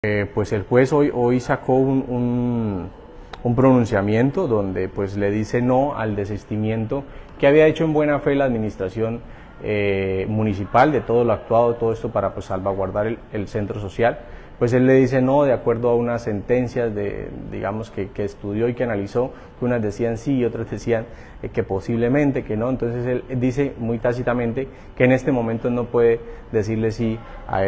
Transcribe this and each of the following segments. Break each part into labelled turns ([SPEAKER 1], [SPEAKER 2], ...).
[SPEAKER 1] Pues el juez hoy sacó un pronunciamiento donde pues le dice no al desistimiento que había hecho en buena fe la administración municipal de todo lo actuado, todo esto para pues salvaguardar el centro social. Pues él le dice no de acuerdo a unas sentencias digamos que estudió y que analizó, que unas decían sí y otras decían que posiblemente, que no. Entonces él dice muy tácitamente que en este momento no puede decirle sí a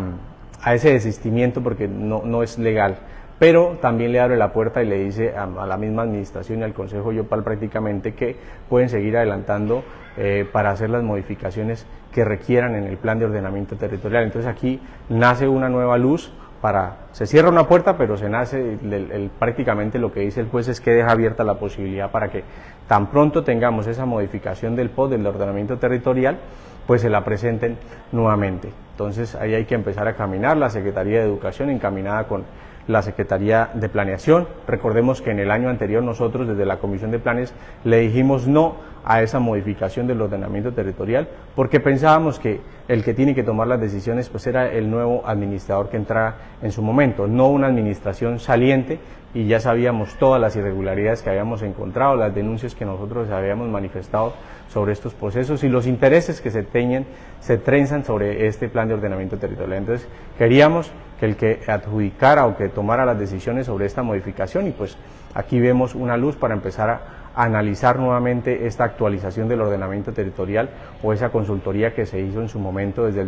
[SPEAKER 1] ese desistimiento porque no es legal, pero también le abre la puerta y le dice a la misma administración y al Consejo Yopal prácticamente que pueden seguir adelantando para hacer las modificaciones que requieran en el plan de ordenamiento territorial. Entonces aquí nace una nueva luz, se cierra una puerta, pero se nace, prácticamente lo que dice el juez es que deja abierta la posibilidad para que tan pronto tengamos esa modificación del POT, del ordenamiento territorial, pues se la presenten nuevamente. Entonces ahí hay que empezar a caminar, la Secretaría de Educación encaminada con la Secretaría de Planeación. Recordemos que en el año anterior nosotros desde la Comisión de Planes le dijimos no a esa modificación del ordenamiento territorial porque pensábamos que el que tiene que tomar las decisiones pues era el nuevo administrador que entrara en su momento, no una administración saliente, y ya sabíamos todas las irregularidades que habíamos encontrado, las denuncias que nosotros habíamos manifestado sobre estos procesos y los intereses que se trenzan sobre este plan de ordenamiento territorial. Entonces queríamos que el que adjudicara o que tomara las decisiones sobre esta modificación, y pues aquí vemos una luz para empezar a analizar nuevamente esta actualización del ordenamiento territorial o esa consultoría que se hizo en su momento desde el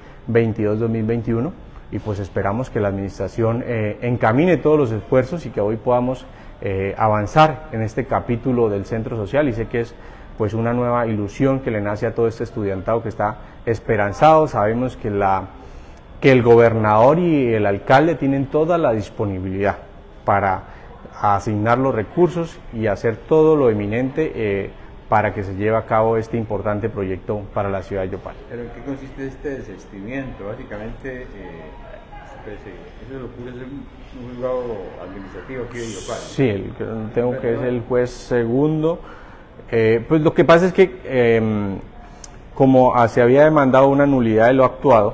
[SPEAKER 1] 2022-2021, y pues esperamos que la administración encamine todos los esfuerzos y que hoy podamos avanzar en este capítulo del centro social, y sé que es pues una nueva ilusión que le nace a todo este estudiantado que está esperanzado. Sabemos que el gobernador y el alcalde tienen toda la disponibilidad para asignar los recursos y hacer todo lo eminente para que se lleve a cabo este importante proyecto para la ciudad de Yopal.
[SPEAKER 2] ¿Pero en qué consiste este desistimiento? Básicamente, eso lo ocurre en un juzgado administrativo aquí de Yopal.
[SPEAKER 1] Sí, tengo que es el juez segundo. Pues lo que pasa es que como se había demandado una nulidad de lo actuado,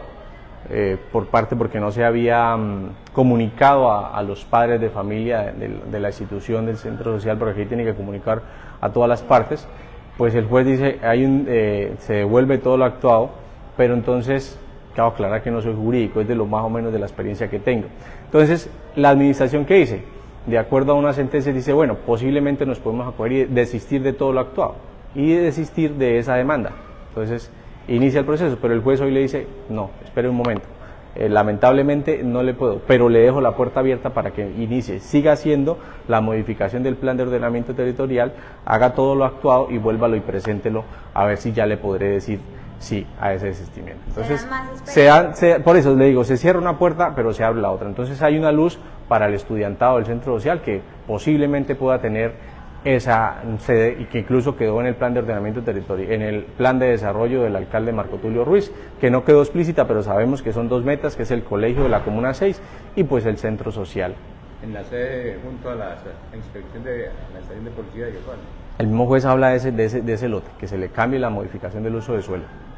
[SPEAKER 1] porque no se había comunicado a los padres de familia de la institución del centro social, porque aquí tiene que comunicar a todas las partes, pues el juez dice se devuelve todo lo actuado, pero entonces, claro, aclarar que no soy jurídico, es de lo más o menos de la experiencia que tengo. Entonces, la administración, ¿qué dice? De acuerdo a una sentencia dice, bueno, posiblemente nos podemos acoger y desistir de todo lo actuado y desistir de esa demanda. Entonces, inicia el proceso, pero el juez hoy le dice, no, espere un momento, lamentablemente no le puedo, pero le dejo la puerta abierta para que inicie, siga haciendo la modificación del plan de ordenamiento territorial, haga todo lo actuado y vuélvalo y preséntelo, a ver si ya le podré decir sí a ese desistimiento. Entonces, por eso le digo, se cierra una puerta, pero se abre la otra. Entonces hay una luz para el estudiantado del centro social que posiblemente pueda tener esa sede y que incluso quedó en el plan de ordenamiento territorial, en el plan de desarrollo del alcalde Marco Tulio Ruiz, que no quedó explícita, pero sabemos que son dos metas, que es el colegio de la Comuna 6 y pues el centro social.
[SPEAKER 2] En la sede junto a la inspección de la estación de policía de Yopal.
[SPEAKER 1] El mismo juez habla de ese lote, que se le cambie la modificación del uso de suelo.